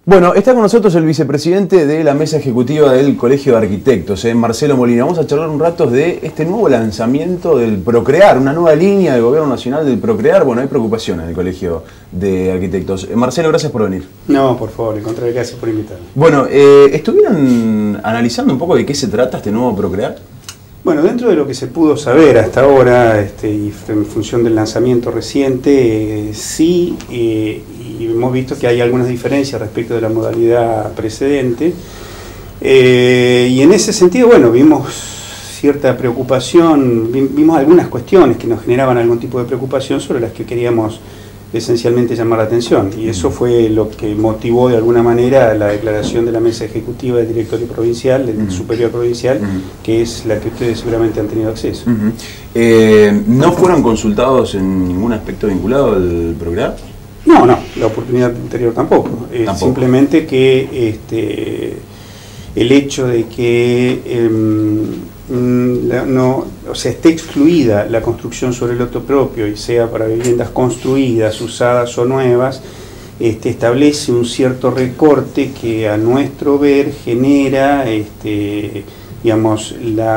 Bueno, está con nosotros el vicepresidente de la mesa ejecutiva del Colegio de Arquitectos, Marcelo Molina. Vamos a charlar un rato de este nuevo lanzamiento del Procrear, una nueva línea del Gobierno Nacional del Procrear. Bueno, hay preocupación en el Colegio de Arquitectos. Marcelo, gracias por venir. No, por favor, al contrario, gracias por invitarme. Bueno, ¿estuvieron analizando un poco de qué se trata este nuevo Procrear? Bueno, dentro de lo que se pudo saber hasta ahora, y en función del lanzamiento reciente, y hemos visto que hay algunas diferencias respecto de la modalidad precedente, y en ese sentido, bueno, vimos cierta preocupación, vimos algunas cuestiones que nos generaban algún tipo de preocupación sobre las que queríamos esencialmente llamar la atención, y eso fue lo que motivó de alguna manera la declaración de la mesa ejecutiva del directorio provincial, del superior provincial, que es la que ustedes seguramente han tenido acceso. ¿No fueron consultados en ningún aspecto vinculado al Procrear? No, la oportunidad anterior tampoco. Simplemente que el hecho de que esté excluida la construcción sobre lote propio y sea para viviendas construidas, usadas o nuevas, establece un cierto recorte que a nuestro ver genera, digamos,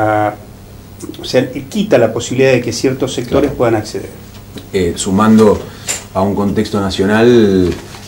quita la posibilidad de que ciertos sectores puedan acceder. Sumando a un contexto nacional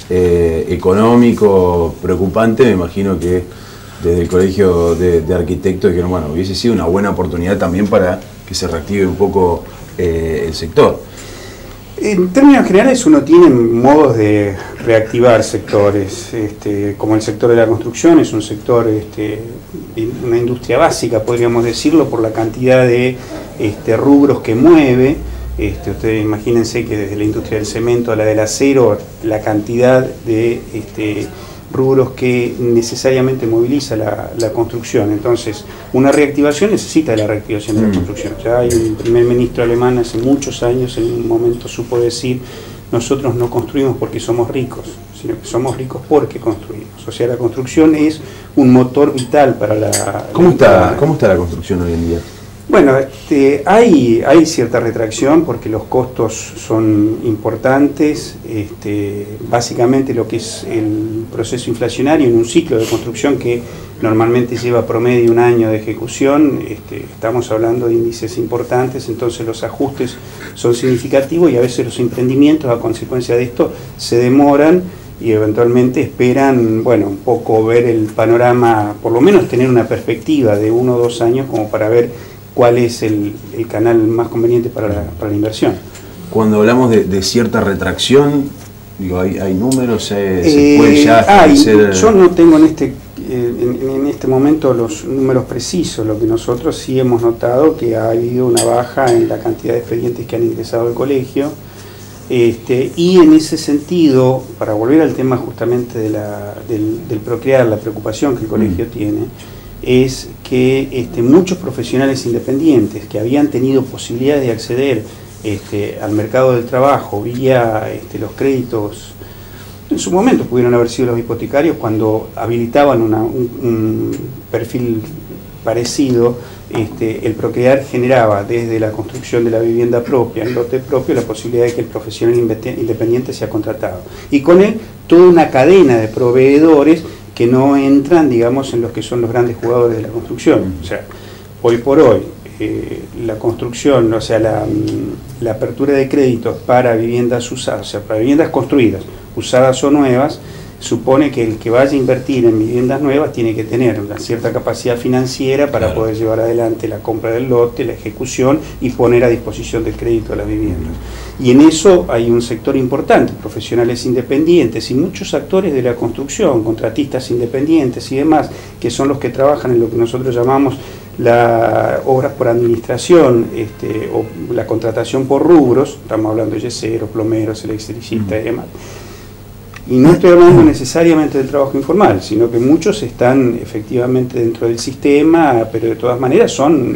económico preocupante, me imagino que desde el Colegio de Arquitectos dijeron, bueno, hubiese sido una buena oportunidad también para que se reactive un poco el sector. En términos generales uno tiene modos de reactivar sectores, como el sector de la construcción es un sector, una industria básica, podríamos decirlo, por la cantidad de rubros que mueve. Ustedes imagínense que desde la industria del cemento a la del acero, la cantidad de rubros que necesariamente moviliza la construcción. Entonces, una reactivación necesita de la reactivación de la construcción. Ya hay un primer ministro alemán hace muchos años, en un momento supo decir, nosotros no construimos porque somos ricos, sino que somos ricos porque construimos. O sea, la construcción es un motor vital para la... ¿Cómo está la construcción hoy en día? Bueno, hay cierta retracción porque los costos son importantes, básicamente lo que es el proceso inflacionario en un ciclo de construcción que normalmente lleva promedio un año de ejecución, estamos hablando de índices importantes, entonces los ajustes son significativos y a veces los emprendimientos a consecuencia de esto se demoran y eventualmente esperan, bueno, un poco ver el panorama, por lo menos tener una perspectiva de 1 o 2 años como para ver cuál es el canal más conveniente para la inversión. Cuando hablamos de cierta retracción, digo, ¿hay números? ¿Se puede ya establecer? Yo no tengo en este momento los números precisos. Lo que nosotros sí hemos notado que ha habido una baja en la cantidad de expedientes que han ingresado al colegio, y en ese sentido, para volver al tema justamente del Procrear, la preocupación que el colegio tiene, es que muchos profesionales independientes que habían tenido posibilidad de acceder al mercado del trabajo vía los créditos, en su momento pudieron haber sido los hipotecarios cuando habilitaban un perfil parecido, el Procrear generaba desde la construcción de la vivienda propia, en lote propio, la posibilidad de que el profesional independiente sea contratado. Y con él toda una cadena de proveedores que no entran, digamos, en los que son los grandes jugadores de la construcción. O sea, hoy por hoy, la construcción, o sea, la apertura de créditos para viviendas usadas, o sea, para viviendas construidas, usadas o nuevas, supone que el que vaya a invertir en viviendas nuevas tiene que tener una cierta capacidad financiera para poder llevar adelante la compra del lote, la ejecución y poner a disposición del crédito de las viviendas. Y en eso hay un sector importante, profesionales independientes y muchos actores de la construcción, contratistas independientes y demás, que son los que trabajan en lo que nosotros llamamos las obras por administración, o la contratación por rubros, estamos hablando de yeseros, plomeros, electricistas y demás. Y no estoy hablando necesariamente del trabajo informal, sino que muchos están efectivamente dentro del sistema, pero de todas maneras son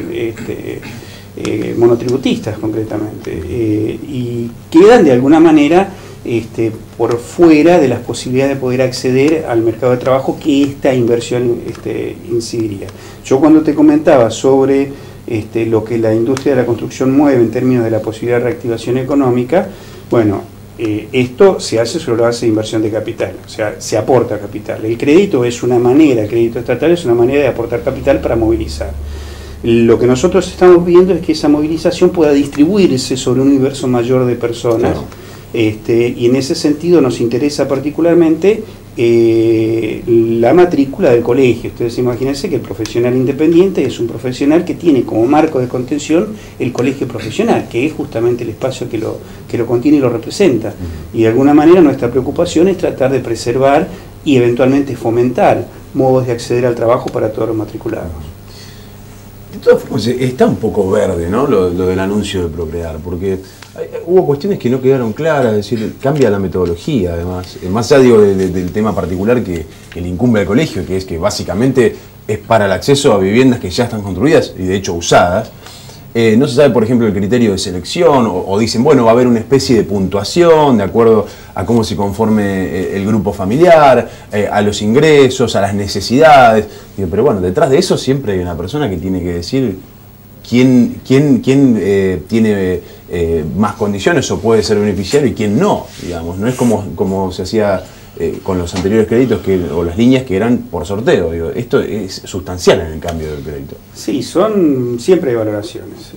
monotributistas concretamente, y quedan de alguna manera por fuera de las posibilidades de poder acceder al mercado de trabajo que esta inversión incidiría. Yo cuando te comentaba sobre lo que la industria de la construcción mueve en términos de la posibilidad de reactivación económica, bueno, Esto se hace sobre la base de inversión de capital, o sea, se aporta capital. El crédito es una manera, el crédito estatal es una manera de aportar capital para movilizar. Lo que nosotros estamos viendo es que esa movilización pueda distribuirse sobre un universo mayor de personas. Claro. Y en ese sentido nos interesa particularmente la matrícula del colegio. Ustedes imagínense que el profesional independiente es un profesional que tiene como marco de contención el colegio profesional, que es justamente el espacio que lo contiene y lo representa. Y de alguna manera nuestra preocupación es tratar de preservar y eventualmente fomentar modos de acceder al trabajo para todos los matriculados. De todas formas, está un poco verde, ¿no? Lo del anuncio de Procrear, porque hubo cuestiones que no quedaron claras, es decir, cambia la metodología, además. Más allá, digo, del tema particular que le incumbe al colegio, que es que básicamente es para el acceso a viviendas que ya están construidas y de hecho usadas. No se sabe, por ejemplo, el criterio de selección, o dicen, bueno, va a haber una especie de puntuación de acuerdo a cómo se conforme el grupo familiar, a los ingresos, a las necesidades. Pero bueno, detrás de eso siempre hay una persona que tiene que decir quién tiene más condiciones o puede ser beneficiario y quién no, digamos. No es como se hacía con los anteriores créditos o las líneas que eran por sorteo. Digo, esto es sustancial en el cambio del crédito. Sí, siempre hay valoraciones.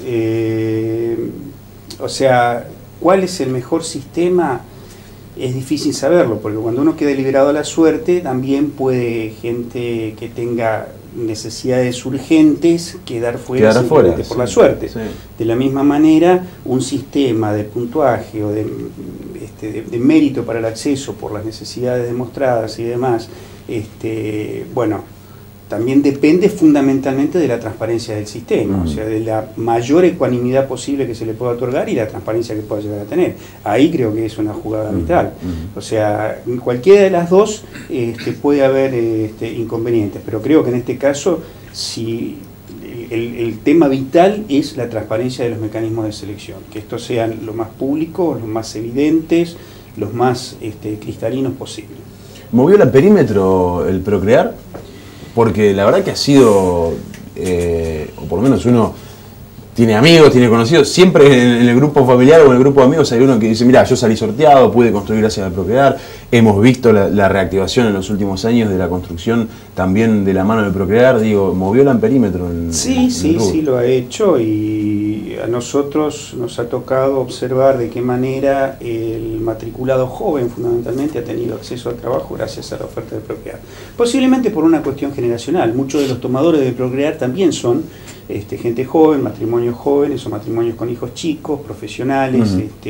O sea, ¿cuál es el mejor sistema? Es difícil saberlo, porque cuando uno queda liberado a la suerte, también puede gente que tenga necesidades urgentes quedar fuera simplemente por la suerte. Sí. De la misma manera, un sistema de puntuaje o de mérito para el acceso por las necesidades demostradas y demás, bueno, también depende fundamentalmente de la transparencia del sistema, o sea, de la mayor ecuanimidad posible que se le pueda otorgar y la transparencia que pueda llegar a tener. Ahí creo que es una jugada vital. O sea, en cualquiera de las dos puede haber inconvenientes, pero creo que en este caso, si el tema vital es la transparencia de los mecanismos de selección, que estos sean lo más públicos, los más evidentes, los más cristalinos posibles. ¿Movió el perímetro el Procrear? Porque la verdad que ha sido, o por lo menos uno tiene amigos, tiene conocidos, siempre en el grupo familiar o en el grupo de amigos hay uno que dice, mira, yo salí sorteado, pude construir gracias al Procrear, hemos visto la reactivación en los últimos años de la construcción también de la mano del Procrear, digo, ¿movió el amperímetro? Sí, lo ha hecho, y a nosotros nos ha tocado observar de qué manera el matriculado joven fundamentalmente ha tenido acceso al trabajo gracias a la oferta del Procrear. Posiblemente por una cuestión generacional, muchos de los tomadores del Procrear también son gente joven, matrimonios jóvenes o matrimonios con hijos chicos, profesionales,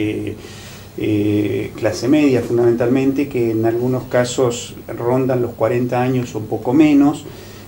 clase media fundamentalmente, que en algunos casos rondan los 40 años o un poco menos,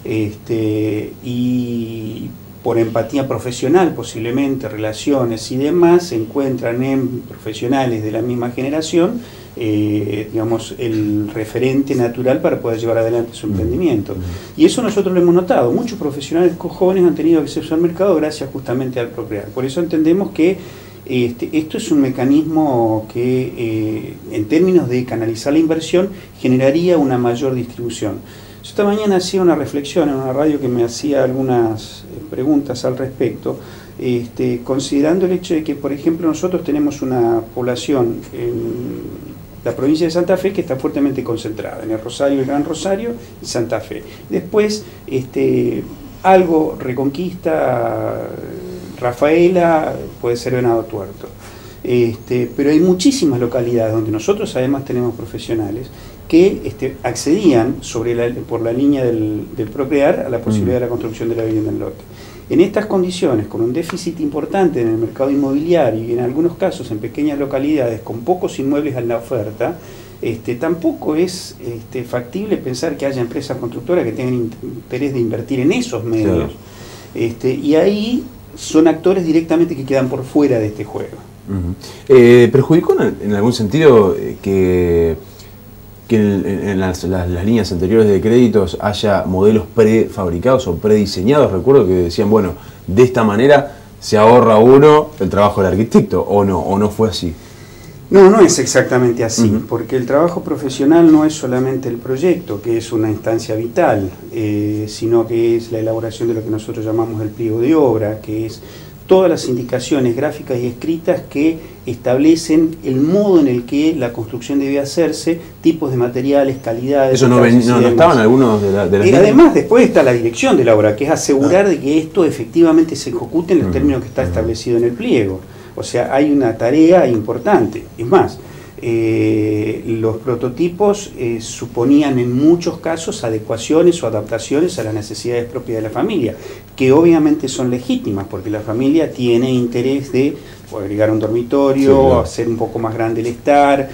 y por empatía profesional posiblemente, relaciones y demás, se encuentran en profesionales de la misma generación, digamos, el referente natural para poder llevar adelante su emprendimiento. Y eso nosotros lo hemos notado. Muchos profesionales jóvenes han tenido acceso al mercado gracias justamente al Procrear. Por eso entendemos que esto es un mecanismo que, en términos de canalizar la inversión, generaría una mayor distribución. Yo esta mañana hacía una reflexión en una radio que me hacía algunas preguntas al respecto, considerando el hecho de que, por ejemplo, nosotros tenemos una población en la provincia de Santa Fe que está fuertemente concentrada en el Rosario, el Gran Rosario y Santa Fe. Después, algo Reconquista, Rafaela, puede ser Venado Tuerto. Pero hay muchísimas localidades donde nosotros además tenemos profesionales que accedían por la línea del Procrear a la posibilidad de la construcción de la vivienda en lote. En estas condiciones, con un déficit importante en el mercado inmobiliario y en algunos casos en pequeñas localidades con pocos inmuebles en la oferta, tampoco es factible pensar que haya empresas constructoras que tengan interés de invertir en esos medios. Claro. Y ahí son actores directamente que quedan por fuera de este juego. ¿Perjudicó en algún sentido que en las líneas anteriores de créditos haya modelos prefabricados o prediseñados? Recuerdo que decían, bueno, de esta manera se ahorra uno el trabajo del arquitecto, o no fue así. No es exactamente así, porque el trabajo profesional no es solamente el proyecto, que es una instancia vital, sino que es la elaboración de lo que nosotros llamamos el pliego de obra, que es todas las indicaciones gráficas y escritas que establecen el modo en el que la construcción debe hacerse, tipos de materiales, calidades. ¿Eso no estaban algunos de las y además después está la dirección de la obra, que es asegurar de que esto efectivamente se ejecute en los términos que está establecido en el pliego. O sea, hay una tarea importante. Es más, los prototipos suponían en muchos casos adecuaciones o adaptaciones a las necesidades propias de la familia, que obviamente son legítimas, porque la familia tiene interés de agregar un dormitorio, sí, claro, hacer un poco más grande el estar,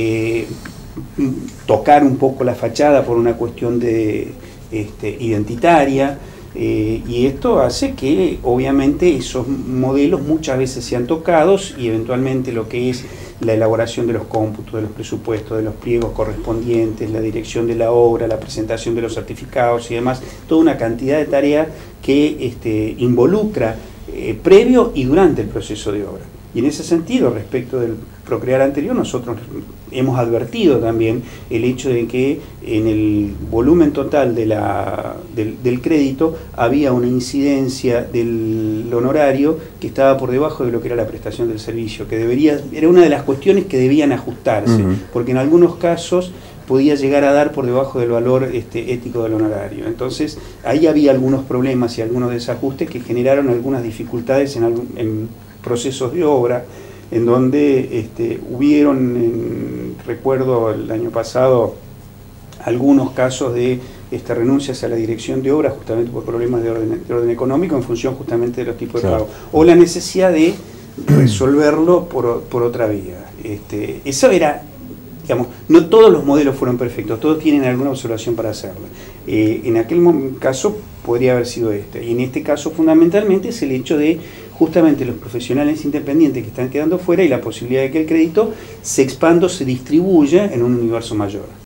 tocar un poco la fachada por una cuestión de identitaria. Y esto hace que obviamente esos modelos muchas veces sean tocados y eventualmente lo que es la elaboración de los cómputos, de los presupuestos, de los pliegos correspondientes, la dirección de la obra, la presentación de los certificados y demás, toda una cantidad de tareas que involucra previo y durante el proceso de obra. Y en ese sentido, respecto del Procrear anterior, nosotros hemos advertido también el hecho de que en el volumen total del crédito había una incidencia del honorario que estaba por debajo de lo que era la prestación del servicio, que era una de las cuestiones que debían ajustarse, porque en algunos casos podía llegar a dar por debajo del valor ético del honorario. Entonces, ahí había algunos problemas y algunos desajustes que generaron algunas dificultades en procesos de obra, en donde hubieron, recuerdo el año pasado, algunos casos de renuncias a la dirección de obra justamente por problemas de orden económico en función justamente de los tipos de pago, o la necesidad de resolverlo por otra vía. Eso era, digamos, no todos los modelos fueron perfectos, todos tienen alguna observación para hacerlo. En aquel caso podría haber sido y en este caso fundamentalmente es el hecho de justamente los profesionales independientes que están quedando fuera y la posibilidad de que el crédito se expanda o se distribuya en un universo mayor.